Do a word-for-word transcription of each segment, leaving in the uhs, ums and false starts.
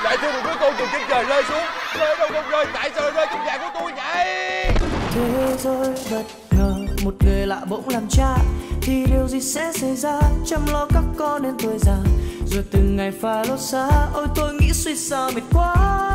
Tại sao một đứa con từ trên trời rơi xuống? Rơi đâu không rơi, tại sao lại rơi trong nhà của tôi vậy? Thế rồi bất ngờ một người lạ bỗng làm cha, thì điều gì sẽ xảy ra? Chăm lo các con đến tuổi già, rồi từng ngày pha lối xa. Ôi tôi nghĩ suy sao mệt quá.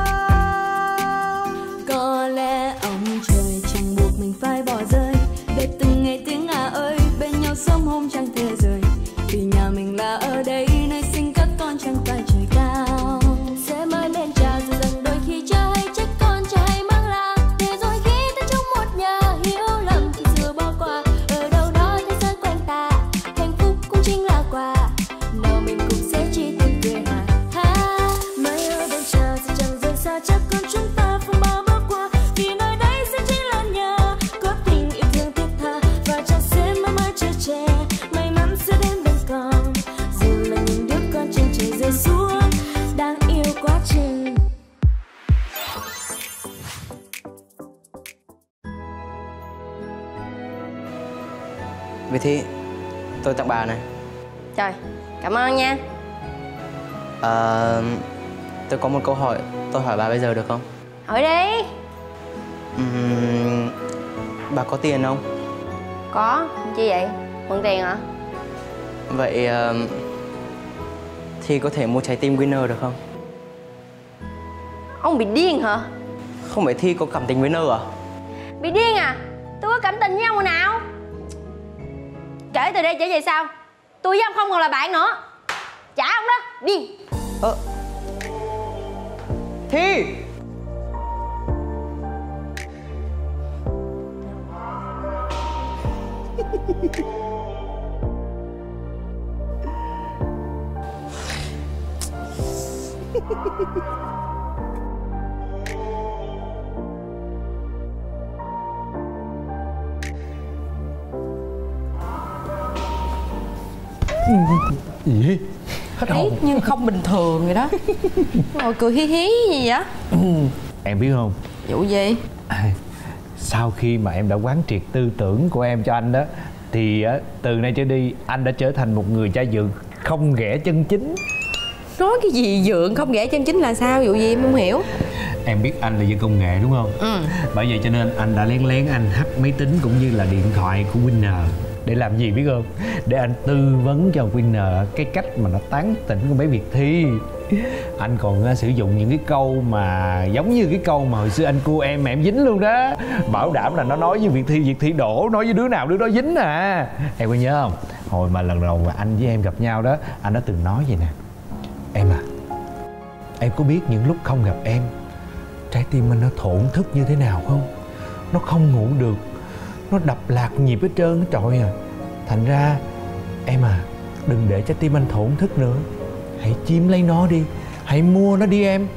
Có lẽ ông trời chẳng buộc mình phải bỏ rơi, để từng ngày tiếng à ơi bên nhau sớm hôm chẳng thể rời. Vì nhà mình là ở đây, nơi sinh các con chẳng phải trời cao. Sẽ mãi bên cha dù rằng đôi khi cha hay trách con, cha hay mang la. Để rồi khi ta chung một nhà, hiểu lầm thì xưa bỏ qua. Ở đâu đó thế giới quanh ta, hạnh phúc cũng chính là quà. Nào mình cùng sẽ chỉ tiếng cười hà ha. Mãi ở bên cha dù chẳng rời xa, chắc con chúng ta không bao bước qua. Vì nơi đây sẽ chỉ là nhà, có tình yêu thương thiết tha, và cha sẽ mãi mãi chờ che. May mắn sẽ đến bên con, dù là những đứa con trên trời rơi xuống, đáng yêu quá chừng. Việt Thi, tôi tặng bà này. Trời, cảm ơn nha. Ờ, tôi có một câu hỏi, tôi hỏi bà bây giờ được không? Hỏi đi. Uhm, bà có tiền không? Có, chi vậy? Mượn tiền hả? Vậy uh, Thi có thể mua trái tim Winner được không? Ông bị điên hả? Không phải Thi có cảm tình với Nơ à? Bị điên à? Tôi có cảm tình với ông hồi nào? Kể từ đây trở về sau, tôi với ông không còn là bạn nữa. Trả ông đó, điên. Ơ Thi! Gì? Hết hồn. Biết nhưng không bình thường vậy đó. Ngồi cười hí hí gì vậy? Em biết không? Vụ gì? À, sau khi mà em đã quán triệt tư tưởng của em cho anh đó, thì á, từ nay trở đi anh đã trở thành một người cha dượng không ghẻ chân chính. Nói cái gì dượng không ghẻ chân chính là sao? Vụ gì em không hiểu. Em biết anh là dân công nghệ đúng không? Ừ. Bởi vậy cho nên anh đã lén lén anh hack máy tính cũng như là điện thoại của Winner. Để làm gì biết không? Để anh tư vấn cho Winner cái cách mà nó tán tỉnh con bé Việt Thi. Anh còn uh, sử dụng những cái câu mà giống như cái câu mà hồi xưa anh cua em mà em dính luôn đó. Bảo đảm là nó nói với Việt Thi, Việt Thi đổ, nói với đứa nào đứa đó dính à. Em có nhớ không? Hồi mà lần đầu mà anh với em gặp nhau đó, anh đã từng nói vậy nè: em à, em có biết những lúc không gặp em, trái tim anh nó thổn thức như thế nào không? Nó không ngủ được, nó đập lạc nhịp hết trơn hết trọi à. Thành ra em à, đừng để trái tim anh thổn thức nữa. Hãy chiếm lấy nó đi, hãy mua nó đi em.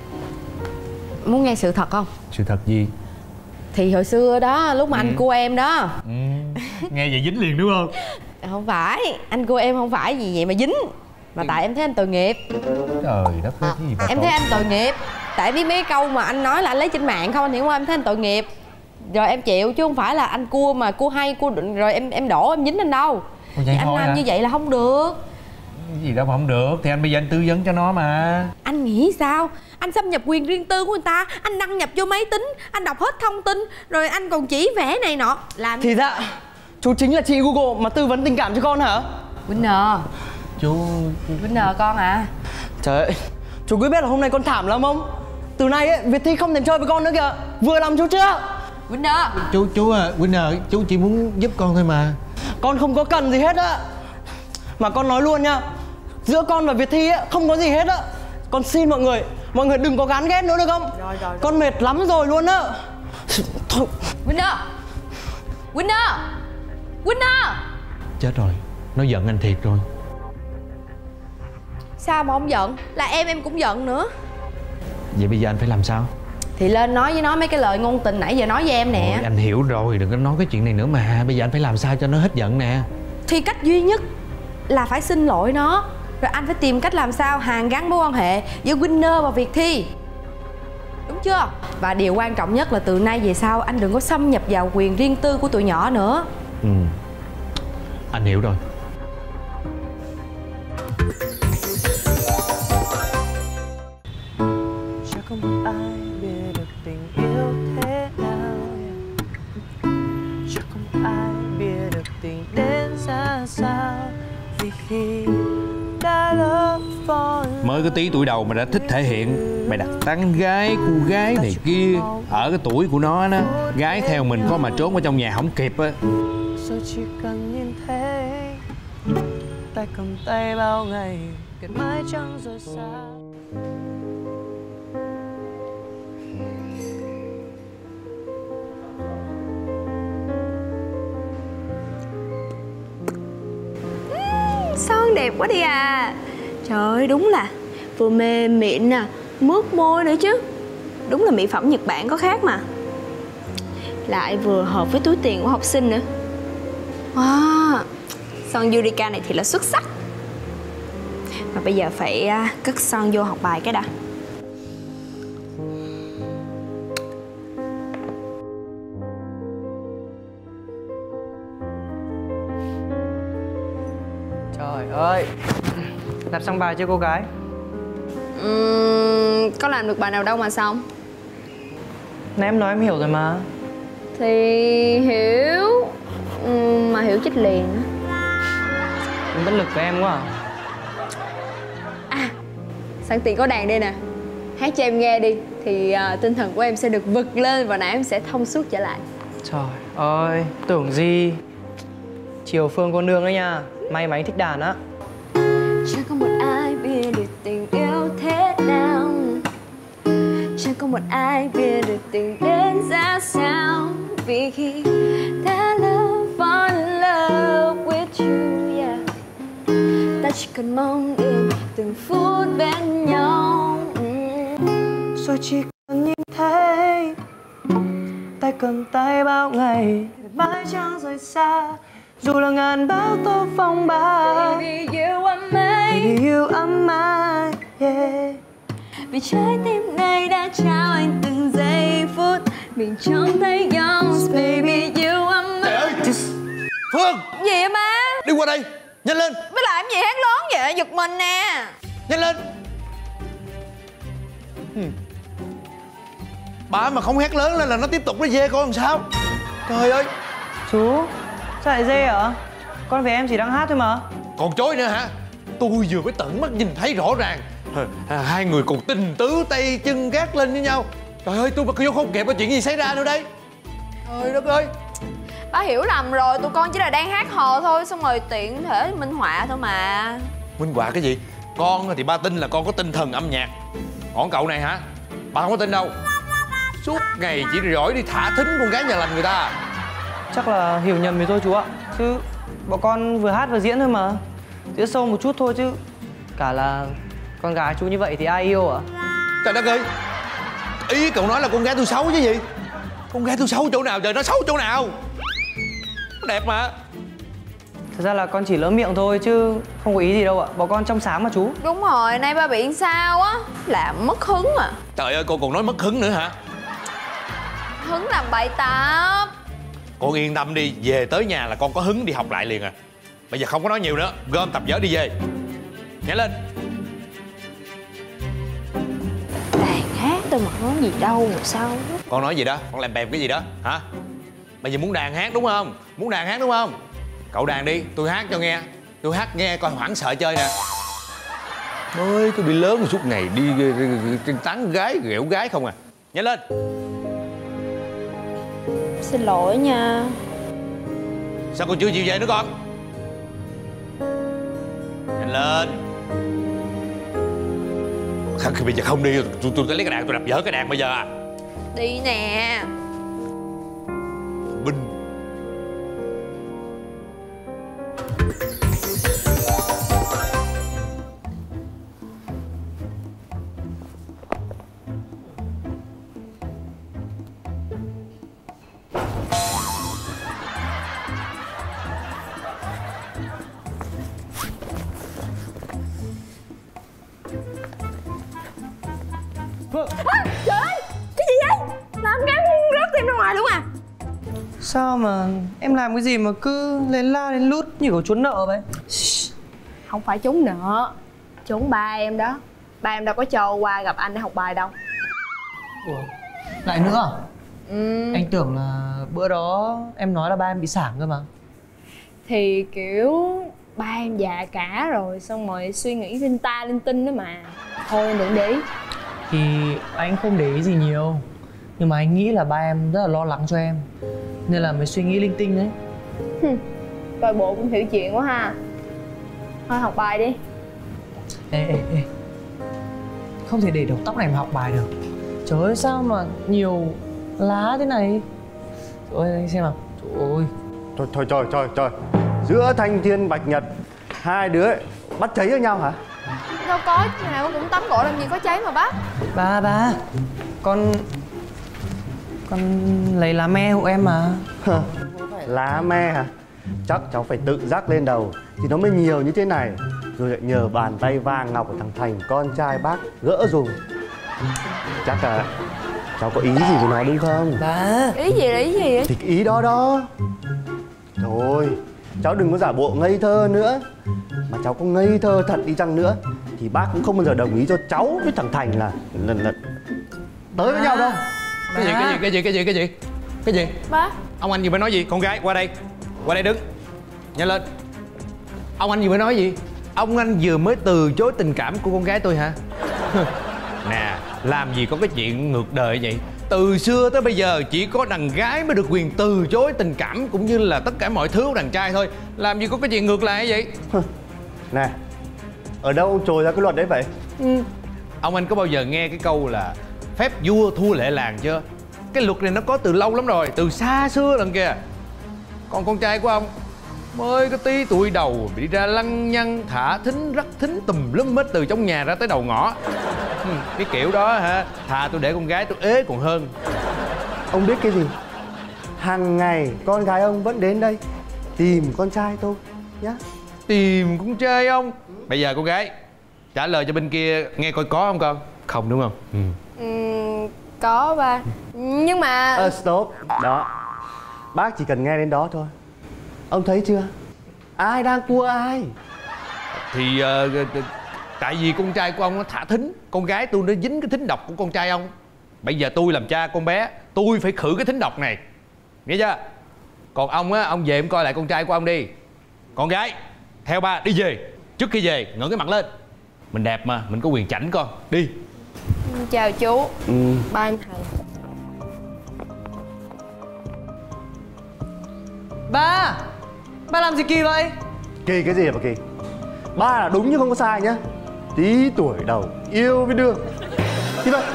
Muốn nghe sự thật không? Sự thật gì? Thì hồi xưa đó, lúc mà ừ. anh cua em đó. ừ. Nghe vậy dính liền đúng không? Không phải, anh cua em không phải gì vậy mà dính. Mà tại em thấy anh tội nghiệp. Trời đất ơi, cái gì mà Em tội... thấy anh tội nghiệp. Tại biết mấy câu mà anh nói là anh lấy trên mạng không, anh hiểu không? Em thấy anh tội nghiệp. Rồi em chịu chứ không phải là anh cua mà cua hay cua định rồi em em đổ em dính anh đâu. Thì anh làm hả? Như vậy là không được. Cái gì đâu mà không được, thì anh bây giờ anh tư vấn cho nó mà. Anh nghĩ sao? Anh xâm nhập quyền riêng tư của người ta, anh đăng nhập vô máy tính, anh đọc hết thông tin, rồi anh còn chỉ vẽ này nọ. Làm Thì dạ, chú chính là chị Google mà tư vấn tình cảm cho con hả? Winner. Chú... Winner con à? Trời ơi, chú cứ biết là hôm nay con thảm lắm không? Từ nay ấy, Việt Thi không thèm chơi với con nữa kìa. Vừa lòng chú chưa? Winner. Chú, chú à, Winner, chú chỉ muốn giúp con thôi mà. Con không có cần gì hết á. Mà con nói luôn nha, giữa con và Việt Thi ấy, không có gì hết á. Con xin mọi người, mọi người đừng có gán ghét nữa được không? Rồi, rồi, rồi. Con mệt lắm rồi luôn á. Thôi. Winner. Winner. Winner. Chết rồi, nó giận anh thiệt rồi. Sao mà không giận? Là em em cũng giận nữa. Vậy bây giờ anh phải làm sao? Thì lên nói với nó mấy cái lời ngôn tình nãy giờ nói với em nè. Ôi, anh hiểu rồi, đừng có nói cái chuyện này nữa mà. Bây giờ anh phải làm sao cho nó hết giận nè. Thì cách duy nhất là phải xin lỗi nó. Rồi anh phải tìm cách làm sao hàn gắn mối quan hệ giữa Winner và Việt Thi. Đúng chưa? Và điều quan trọng nhất là từ nay về sau anh đừng có xâm nhập vào quyền riêng tư của tụi nhỏ nữa. Ừ, anh hiểu rồi. không một ai biết được tình yêu thế nào, chắc không một ai biết được tình đến ra sao. Vì khi đã lỡ fall, mới có tí tuổi đầu mà đã thích thể hiện. Mày đặt tán gái, cô gái này kia. Ở cái tuổi của nó đó, gái theo mình có mà trốn ở trong nhà không kịp á. rồi chỉ cần nhìn thấy tay cầm tay bao ngày, kết mãi chẳng rời xa. Son đẹp quá đi à. Trời ơi, đúng là vừa mềm mịn nè, mướt môi nữa chứ. Đúng là mỹ phẩm Nhật Bản có khác mà. Lại vừa hợp với túi tiền của học sinh nữa. Wow, son Yurika này thì là xuất sắc. Mà bây giờ phải cất son vô học bài cái đã. Trời ơi, làm xong bài chưa cô gái? uhm, Có làm được bài nào đâu mà xong. Nãy em nói em hiểu rồi mà. Thì hiểu, uhm, mà hiểu chích liền. Em bất lực với em quá à. À, sẵn tiện có đàn đây nè, hát cho em nghe đi. Thì uh, tinh thần của em sẽ được vực lên và não em sẽ thông suốt trở lại. Trời ơi, tưởng gì. Chiều Phương cô nương đấy nha. May mà anh thích đàn á. Chẳng có một ai biết được tình yêu thế nào, chẳng có một ai biết được tình đến ra sao. Vì khi đã love fall in love with you, yeah, ta chỉ cần mong đến từng phút bên nhau. mm. Rồi chỉ cần nhìn thấy tay cầm tay bao ngày, mãi chẳng rời xa. Dù là ngàn bão tố phong ba, Baby you are mine, Baby you are mine, yeah. vì trái tim này đã trao anh từng giây phút mình trông thấy nhau. Baby you are mine. Trời ơi Phương, Gì vậy ba? đi qua đây, nhanh lên. Mới làm gì hét lớn vậy? Giật mình nè. Nhanh lên. Ừ. Bà mà không hét lớn lên là nó tiếp tục nó dê con làm sao? Trời ơi. Chú, sao lại dê hả? Con về em chỉ đang hát thôi mà. Còn chối nữa hả? Tôi vừa mới tận mắt nhìn thấy rõ ràng. À, hai người còn tình tứ tay chân gác lên với nhau. Trời ơi, tôi mà vô không kịp, chuyện gì xảy ra nữa đây? Trời đất ơi. Ba hiểu lầm rồi, tụi con chỉ là đang hát hò thôi. Xong rồi tiện thể minh họa thôi mà. Minh họa cái gì? Con thì ba tin là con có tinh thần âm nhạc. Còn cậu này hả? Ba không có tin đâu. Suốt ngày chỉ giỏi đi thả thính con gái nhà lành người ta. Chắc là hiểu nhầm rồi thôi chú ạ. Chứ bọn con vừa hát vừa diễn thôi mà. Diễn sâu một chút thôi chứ. Cả là con gái chú như vậy thì ai yêu à? Trời đất ơi. Ý cậu nói là con gái tôi xấu chứ gì? Con gái tôi xấu chỗ nào trời? Nó xấu chỗ nào? Nó đẹp mà. Thật ra là con chỉ lỡ miệng thôi chứ không có ý gì đâu ạ. Bọn con trong sáng mà chú. Đúng rồi, nay ba bị sao á, làm mất hứng à. Trời ơi, cô còn nói mất hứng nữa hả? Hứng làm bài tập. Con yên tâm đi, về tới nhà là con có hứng đi học lại liền à. Bây giờ không có nói nhiều nữa, gom tập vở đi về. Nhanh lên. Đàn hát tôi mà nói gì đâu mà sao. Con nói gì đó, con làm bèm cái gì đó hả? Bây giờ muốn đàn hát đúng không? Muốn đàn hát đúng không? Cậu đàn đi, tôi hát cho nghe. Tôi hát nghe coi hoảng sợ chơi nè. Ôi, tôi bị lớn rồi suốt ngày đi tán gái, ghẹo gái không à. Nhanh lên. Xin lỗi nha. Sao con chưa chịu về nữa con? Nhanh lên. Không, bây giờ không đi, tôi tôi lấy cái đàn tôi đập vỡ cái đàn bây giờ à. Đi nè. Bình. À, trời ơi, cái gì vậy? Làm cái rớt tim ra ngoài luôn à? Sao mà em làm cái gì mà cứ lên la lên lút như kiểu trốn nợ vậy? Không phải trốn nợ, trốn ba em đó. Ba em đâu có cho qua gặp anh để học bài đâu. Ủa, lại nữa à? Ừ. Anh tưởng là bữa đó em nói là ba em bị sảng cơ mà. Thì kiểu ba em già cả rồi, xong rồi suy nghĩ linh ta linh tinh đó mà. Thôi đừng để ý. Thì anh không để ý gì nhiều, nhưng mà anh nghĩ là ba em rất là lo lắng cho em, nên là mới suy nghĩ linh tinh đấy. Coi bộ cũng hiểu chuyện quá ha. Thôi học bài đi. Ê ê ê, không thể để đầu tóc này mà học bài được. Trời ơi, sao mà nhiều lá thế này. Trời ơi, anh xem nào. Trời ơi. Thôi thôi trời trời trời, giữa thanh thiên bạch nhật hai đứa ấy, bắt cháy với nhau hả? Đâu có, nào cũng tắm gội làm gì có cháy mà bác. Ba ba, con con lấy lá me hộ em mà. Lá me hả? Chắc cháu phải tự rắc lên đầu thì nó mới nhiều như thế này. Rồi lại nhờ bàn tay vàng ngọc của thằng Thành, con trai bác gỡ dùng. Chắc là cháu có ý gì với nó đúng không? Ba. Ý gì là ý gì vậy? Thì cái ý đó đó. Thôi, cháu đừng có giả bộ ngây thơ nữa. Mà cháu có ngây thơ thật đi chăng nữa thì bác cũng không bao giờ đồng ý cho cháu với thằng Thành là là, là tới với nhau đâu. Cái gì cái gì cái gì cái gì cái gì cái gì? Bác. Ông anh vừa mới nói gì? Con gái qua đây, qua đây đứng, nhanh lên. Ông anh vừa mới nói gì? Ông anh vừa mới từ chối tình cảm của con gái tôi hả? Nè, làm gì có cái chuyện ngược đời vậy. Từ xưa tới bây giờ chỉ có đàn gái mới được quyền từ chối tình cảm cũng như là tất cả mọi thứ của đàn trai thôi. Làm gì có cái chuyện ngược lại vậy? Nè, ở đâu ông trồi ra cái luật đấy vậy? Ừ. Ông anh có bao giờ nghe cái câu là phép vua thua lệ làng chưa? Cái luật này nó có từ lâu lắm rồi, từ xa xưa lần kìa. Còn con trai của ông mới có tí tuổi đầu bị đi ra lăng nhăng thả thính rắc thính tùm lum hết từ trong nhà ra tới đầu ngõ. Ừ, cái kiểu đó hả, thà tôi để con gái tôi ế còn hơn. Ông biết cái gì? Hàng ngày con gái ông vẫn đến đây tìm con trai tôi nhá. Tìm con trai ông? Bây giờ con gái trả lời cho bên kia nghe coi có không con? Không đúng không? Ừ. Ừ, có ba. Nhưng mà... Ờ, stop. Đó. Bác chỉ cần nghe đến đó thôi. Ông thấy chưa? Ai đang cua ai? Thì uh, tại vì con trai của ông nó thả thính, con gái tôi nó dính cái thính độc của con trai ông. Bây giờ tôi làm cha con bé, tôi phải khử cái thính độc này, nghe chưa? Còn ông á, ông về ông coi lại con trai của ông đi. Con gái theo ba đi về. Trước khi về ngẩng cái mặt lên. Mình đẹp mà, mình có quyền chảnh con. Đi. Chào chú. Ừ. Ba anh Thành. Ba, ba làm gì kỳ vậy? Kỳ cái gì mà kỳ? Ba là đúng nhưng không có sai nhá. Tí tuổi đầu yêu với đương. Đi vậy.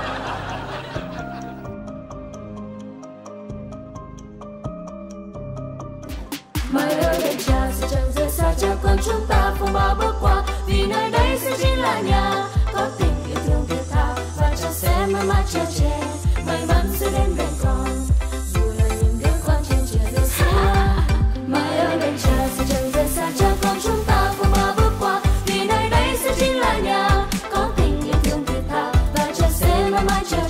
Mai ơi đêm trà sẽ chẳng rời xa cha con chúng ta phong ba bước qua vì nơi đây sẽ chính là nhà có tình yêu thương thiết tha và cha sẽ mãi mãi che chở may mắn sẽ đến bên con dù là những đứa con trên trời rơi xa. Mai ơi đêm trà sẽ chẳng rời xa cha con chúng ta phong ba bước qua vì nơi đây sẽ chính là nhà có tình yêu thương thiết tha và cha sẽ mãi mãi che